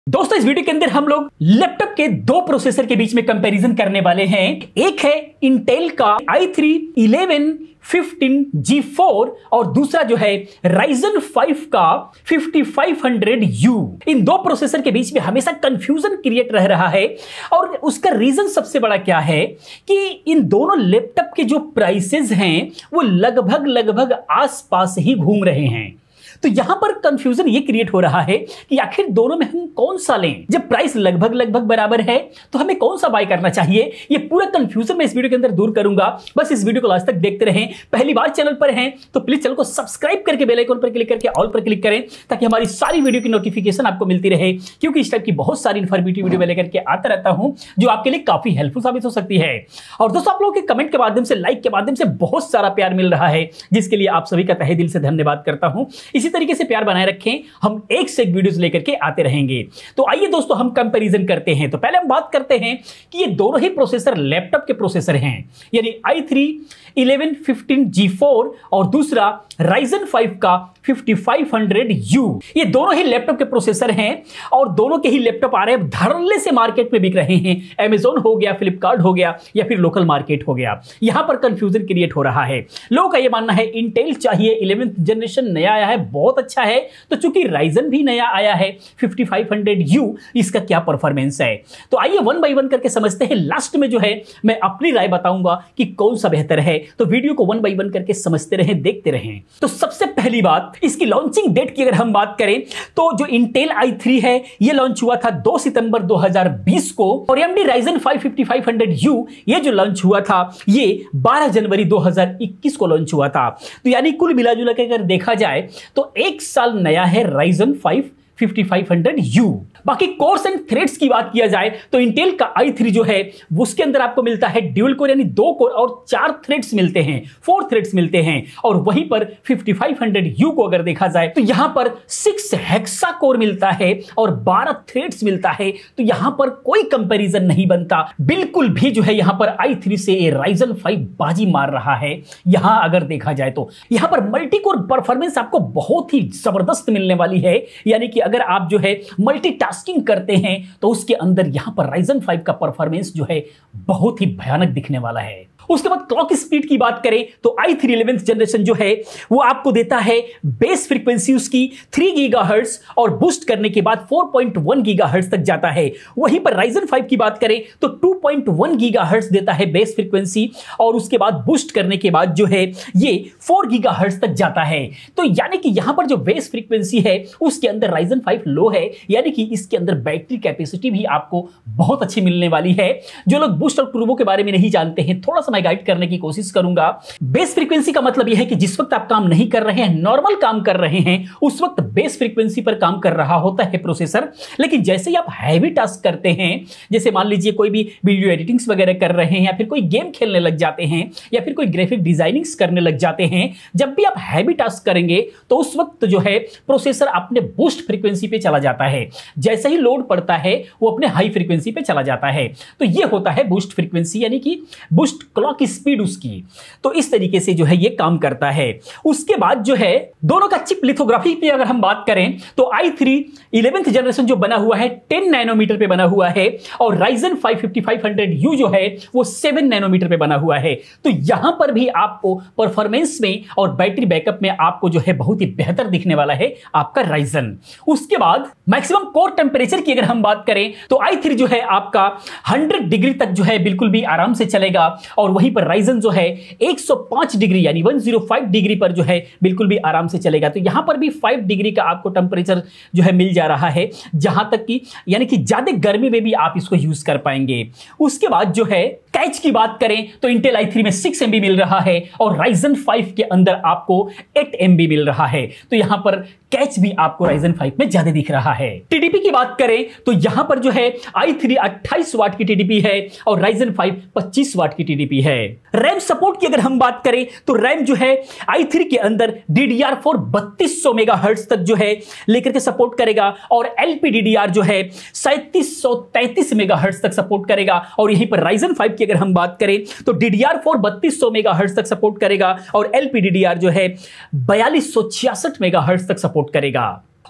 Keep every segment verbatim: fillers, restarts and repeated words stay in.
दोस्तों इस वीडियो के अंदर हम लोग लैपटॉप के दो प्रोसेसर के बीच में कंपैरिजन करने वाले हैं। एक है इंटेल का I three eleven fifteen G four और दूसरा जो है राइजन फाइव का फिफ्टी फाइव हंड्रेड यू। इन दो प्रोसेसर के बीच में हमेशा कंफ्यूजन क्रिएट रह रहा है और उसका रीजन सबसे बड़ा क्या है कि इन दोनों लैपटॉप के जो प्राइसेस हैं वो लगभग लगभग आसपास ही घूम रहे हैं। तो यहां पर कंफ्यूजन ये क्रिएट हो रहा है कि आखिर दोनों में हम कौन सा लें। जब प्राइस लगभग लगभग बराबर है तो हमें कौन सा बाय करना चाहिए, ये पूरा कंफ्यूजन मैं इस वीडियो के अंदर दूर करूंगा। बस इस वीडियो को लास्ट तक देखते रहें। पहली बार चैनल पर हैं तो प्लीज चैनल को सब्सक्राइब करके बेल आइकन पर क्लिक करके ऑल पर क्लिक करें ताकि हमारी सारी वीडियो की नोटिफिकेशन आपको मिलती रहे, क्योंकि इस टाइप की बहुत सारी इन्फॉर्मेटिव वीडियो लेकर के आता रहता हूं जो आपके लिए काफी हेल्पफुल साबित हो सकती है। और दोस्तों आप लोगों के कमेंट के माध्यम से, लाइक के माध्यम से बहुत सारा प्यार मिल रहा है, जिसके लिए आप सभी का तहे दिल से धन्यवाद करता हूं। इसी तरीके से प्यार बनाए रखें, हम एक से एक वीडियोस लेकर के आते रहेंगे। तो आइए दोस्तों हम कंपैरिजन करते हैं। तो पहले हम बात करते हैं कि ये दोनों ही प्रोसेसर लैपटॉप के प्रोसेसर हैं, यानी i three eleven fifteen G four और दूसरा राइजन फाइव का फिफ्टी फाइव हंड्रेड यू। ये दोनों ही लैपटॉप के प्रोसेसर हैं और दोनों के ही लैपटॉप आ रहे हैं, धड़ल्ले से मार्केट में बिक रहे हैं। Amazon हो गया, फ्लिपकार्ट हो गया या फिर लोकल मार्केट हो गया। यहां पर कंफ्यूजन क्रिएट हो रहा है। लोगों का यह मानना है इंटेल चाहिए, इलेवेंथ जनरेशन नया आया है, बहुत अच्छा है। तो चूंकि राइजन भी नया आया है फिफ्टी फाइव हंड्रेड यू, इसका क्या परफॉर्मेंस है। तो आइए वन बाय वन करके समझते हैं। लास्ट में जो है मैं अपनी राय बताऊंगा कि कौन सा बेहतर है। तो वीडियो को वन बाय वन करके समझते रहें, देखते रहें। तो सबसे पहली बात, इसकी लॉन्चिंग डेट की अगर हम बात करें तो जो इंटेल आई थ्री है ये लॉन्च हुआ था दो सितंबर दो हज़ार बीस को और AMD Ryzen five fifty five hundred U ये जो लॉन्च हुआ था ये बारह जनवरी दो हज़ार इक्कीस को लॉन्च हुआ था। तो यानी कुल मिलाजुला के अगर देखा जाए तो एक साल नया है Ryzen five fifty five hundred U. बाकी कोर्स एंड थ्रेड्स की बात किया जाए तो इंटेल का आई थ्री जो है उसके अंदर आपको मिलता है ड्यूल कोर, यानी दो कोर और चार थ्रेड्स मिलते हैं, फोर थ्रेड्स मिलते हैं। और वहीं पर फिफ्टी फाइव हंड्रेड यू को अगर देखा जाए तो यहां पर सिक्स हेक्सा कोर मिलता है और बारह थ्रेड्स मिलता है। तो यहां पर कोई कंपैरिजन नहीं बनता बिल्कुल भी। जो है यहां पर आई थ्री से राइजन फाइव बाजी मार रहा है। यहां अगर देखा जाए तो यहां पर मल्टी कोर परफॉर्मेंस आपको बहुत ही जबरदस्त मिलने वाली है, यानी कि अगर आप जो है मल्टीटास्किंग करते हैं तो उसके अंदर यहां पर राइजन फाइव का परफॉर्मेंस जो है बहुत ही भयानक दिखने वाला है। उसके बाद क्लॉक स्पीड की बात करें तो आई थ्री इलेवेंथ जनरेशन जो है वो आपको देता है बेस फ्रीक्वेंसी उसकी थ्री गीगाहर्ट्ज और बूस्ट करने के बाद फोर पॉइंट वन गीगाहर्ट्ज तक जाता है। वहीं पर राइजन फाइव की बात करें तो टू पॉइंट वन गीगाहर्ट्ज देता है बेस फ्रीक्वेंसी और उसके बाद बूस्ट करने के बाद जो है ये फोर गीगाहर्ट्ज तक जाता है। तो यानी कि यहां पर जो बेस फ्रीक्वेंसी है उसके अंदर राइजन फाइव लो है, यानी कि इसके अंदर बैटरी कैपेसिटी भी आपको बहुत अच्छी मिलने वाली है। जो लोग बूस्ट और टर्बो के बारे में नहीं जानते हैं, थोड़ा सा मैं गाइड करने की कोशिश करूंगा। बेस फ्रीक्वेंसी का मतलब यह है कि जिस वक्त आप काम नहीं कर रहे हैं, नॉर्मल काम कर रहे हैं, उस वक्त बेस फ्रीक्वेंसी पर काम कर रहा होता है प्रोसेसर। लेकिन जैसे ही आप हैवी टास्क करते हैं, जैसे मान लीजिए कोई भी वीडियो एडिटिंग्स वगैरह कर रहे हैं या फिर कोई गेम खेलने लग जाते हैं या फिर कोई ग्राफिक डिजाइनिंग्स करने लग जाते हैं, जब भी आप हैवी टास्क करेंगे तो उस वक्त जो है प्रोसेसर अपने बूस्ट फ्रीक्वेंसी पे चला जाता है। जैसे ही लोड पड़ता है वो अपने हाई फ्रीक्वेंसी पे चला जाता है। तो ये होता है बूस्ट फ्रीक्वेंसी, यानी कि बूस्ट क्लॉक स्पीड उसकी। तो इस तरीके से जो है ये काम करता है। उसके बाद जो है दोनों का चिप लिथोग्राफी पे अगर हम बात करें तो आई थ्री इलेवेंथ जनरेशन जो बना हुआ है टेन नैनोमीटर पे बना हुआ है और Ryzen five fifty five hundred U जो है वो सेवन नैनोमीटर पे बना हुआ है। तो यहां पर भी आपको परफॉर्मेंस में और बैटरी बैकअप में आपको जो है बहुत ही बेहतर दिखने वाला है आपका राइजन। उसके बाद मैक्सिमम कोर टेंपरेचर की अगर हम बात करें तो आई थ्री जो है आपका हंड्रेड डिग्री तक जो है बिल्कुल भी आराम से चलेगा और वहीं पर राइजन जो है एक सौ पाँच डिग्री यानी एक सौ पाँच डिग्री पर जो है बिल्कुल भी आराम से चलेगा। तो यहां पर भी पाँच डिग्री का आपको टेंपरेचर जो है मिल जा रहा है, जहां तक कि यानी कि ज्यादा गर्मी में भी आप इसको यूज कर पाएंगे। उसके बाद जो है कैच की बात करें तो इंटेल आई थ्री में सिक्स एमबी मिल रहा है और राइजन फाइव के अंदर आपको एट एमबी मिल रहा है। तो यहां पर कैच भी आपको राइजन फाइव में ज्यादा दिख रहा है। टीडीपी की बात करें तो यहां पर जो है आई थ्री अट्ठाईस वाट की टीडीपी है और राइजन फाइव पच्चीस वाट की टीडीपी है। रैम सपोर्ट की अगर हम बात करें तो रैम जो है आई थ्री के अंदर डी डी आर फोर बत्तीस सौ मेगाहर्ट्ज तक जो है लेकर के सपोर्ट करेगा और एलपीडीडीआर जो है सैंतीस सौ तैंतीस मेगाहर्ट्ज तक सपोर्ट करेगा। और यहीं पर राइजन फाइव की अगर हम बात करें तो डी डी आर फोर बत्तीस सौ मेगाहर्ट्ज तक सपोर्ट करेगा और एलपीडीडीआर जो है बयालीस सौ छियासठ मेगाहर्ट्ज तक सपोर्ट करेगा।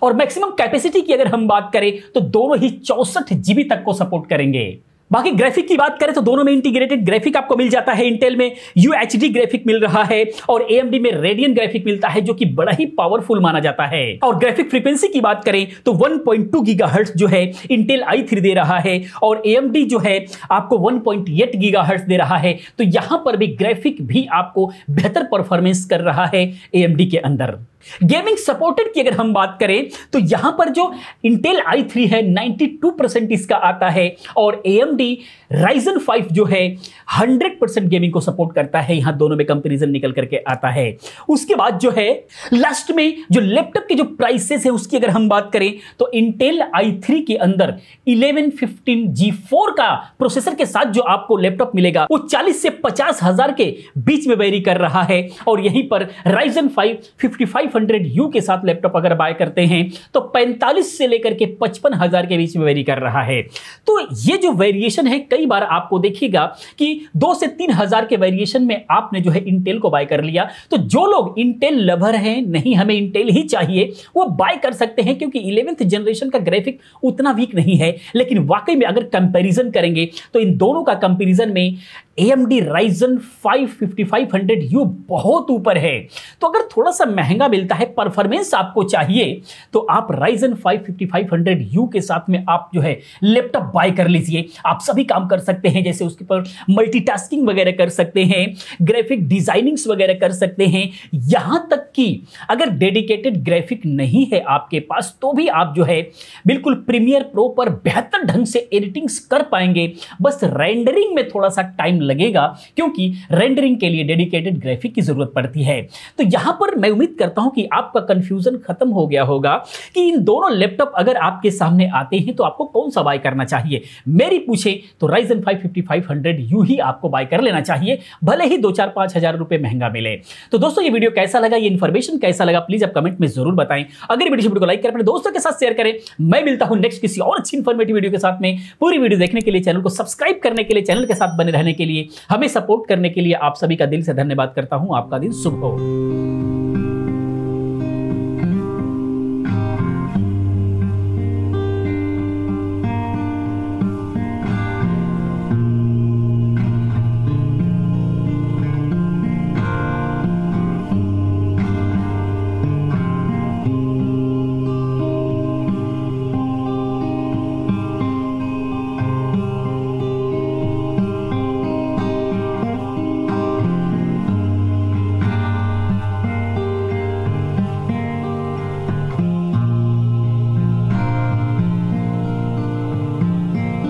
और मैक्सिमम कैपेसिटी की अगर हम बात करें तो दोनों ही चौसठ जीबी तक को सपोर्ट करेंगे। बाकी ग्राफिक की बात करें तो दोनों में इंटीग्रेटेड ग्राफिक आपको मिल जाता है। इंटेल में यूएचडी ग्राफिक मिल रहा है और एएमडी में रेडियन ग्राफिक मिलता है जो कि बड़ा ही पावरफुल माना जाता है। और ग्राफिक फ्रीक्वेंसी की बात करें तो वन पॉइंट टू गीगाहर्ट्ज जो है इंटेल आई थ्री दे रहा है और एएमडी जो है आपको वन पॉइंट एट गीगाहर्ट्ज दे रहा है। तो यहां पर भी ग्राफिक भी आपको बेहतर परफॉर्मेंस कर रहा है एएमडी के अंदर। गेमिंग सपोर्टेड की अगर हम बात करें तो यहां पर जो इंटेल आई थ्री है बानवे परसेंट इसका आता है और एएमडी राइजन फाइव जो है हंड्रेड परसेंट गेमिंग को सपोर्ट करता है। यहां दोनों में कंपैरिजन निकल करके आता है। उसके बाद जो है लास्ट में जो लैपटॉप के जो प्राइसेस है उसकी अगर हम बात करें तो इंटेल आई थ्री के अंदर इलेवन फिफ्टीन जी फोर का प्रोसेसर के साथ जो आपको लैपटॉप मिलेगा वो चालीस से पचास हजार के बीच में वेरी कर रहा है और यहीं पर Ryzen five fifty five hundred U के साथ लैपटॉप अगर बाय करते हैं तो पैंतालीस से लेकर के पचपन हजार के बीच में वेरी कर रहा है। तो ये जो वेरिएशन है कई बार आपको देखिएगा कि दो से तीन हजार के वेरिएशन में आपने जो है इंटेल को बाय कर लिया। तो जो लोग इंटेल लवर हैं, नहीं हमें इंटेल ही चाहिए, वो बाय कर सकते हैं क्योंकि इलेवेंथ जनरेशन का ग्राफिक उतना वीक नहीं है। लेकिन वाकई में अगर कंपैरिजन करेंगे तो इन दोनों का कंपैरिजन में AMD Ryzen five fifty five hundred U बहुत ऊपर है। तो अगर थोड़ा सा महंगा मिलता है, परफॉर्मेंस आपको चाहिए, तो आप Ryzen five fifty five hundred U के साथ में आप जो है लैपटॉप बाय कर लीजिए। आप सभी काम कर सकते हैं, जैसे उसके पर मल्टीटास्किंग वगैरह कर सकते हैं, ग्राफिक डिजाइनिंग्स वगैरह कर सकते हैं। यहां तक कि अगर डेडिकेटेड ग्राफिक नहीं है आपके पास तो भी आप जो है बिल्कुल प्रीमियर प्रो पर बेहतर ढंग से एडिटिंग्स कर पाएंगे। बस रेंडरिंग में थोड़ा सा टाइम लगेगा क्योंकि रेंडरिंग के लिए डेडिकेटेड ग्राफिक की जरूरत पड़ती है। तो यहां पर मैं उम्मीद करता हूं कि आपका कंफ्यूजन खत्म हो गया होगा कि इन दोनों लैपटॉप अगर आपके सामने आते हैं तो आपको कौन सा बाय करना चाहिए। मेरी पूछे तो Ryzen five fifty five hundred U ही आपको बाय कर लेना चाहिए, भले ही दो चार पांच हजार रुपए महंगा मिले। तो दोस्तों ये वीडियो कैसा लगा, ये इंफॉर्मेशन कैसा लगा, प्लीज आप कमेंट में जरूर बताएं। अगर वीडियो को लाइक करें, अपने दोस्तों के साथ शेयर करें। मैं मिलता हूं नेक्स्ट किसी और अच्छी इंफॉर्मेटिव वीडियो के साथ में। पूरी वीडियो देखने के लिए, चैनल को सब्सक्राइब करने के लिए, चैनल के साथ बने रहने के लिए, हमें सपोर्ट करने के लिए आप सभी का दिल से धन्यवाद करता हूं। आपका दिन शुभ हो।